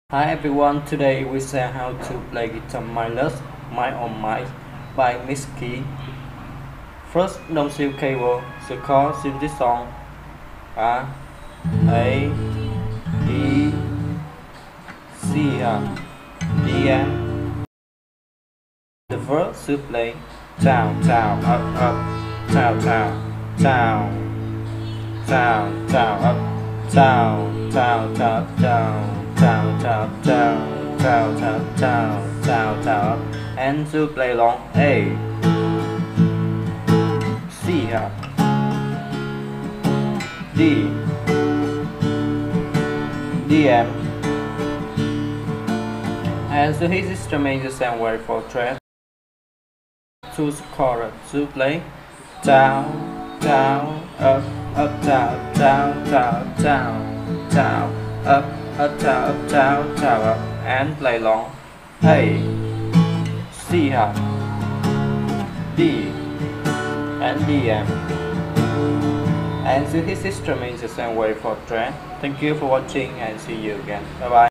Hi everyone, today we see how to play guitar mindless, mind on mic by Mitski. First, don't seal cable, the chords in this song are A, D, C, D, and the verse should play down, down, up, up, down, down, down, down, down, up, down, down, down, down. Down, down, down, down, down, down, down, down, and to play along A, C, D, D, M, and so his instrument is the same way for track. Choose chord to play down, down, up, up, down, down, down, down, down, up, down, down, down, up, and play along A, C, D, and D, M. And so his instrument is the same way for track. Thank you for watching and see you again. Bye bye.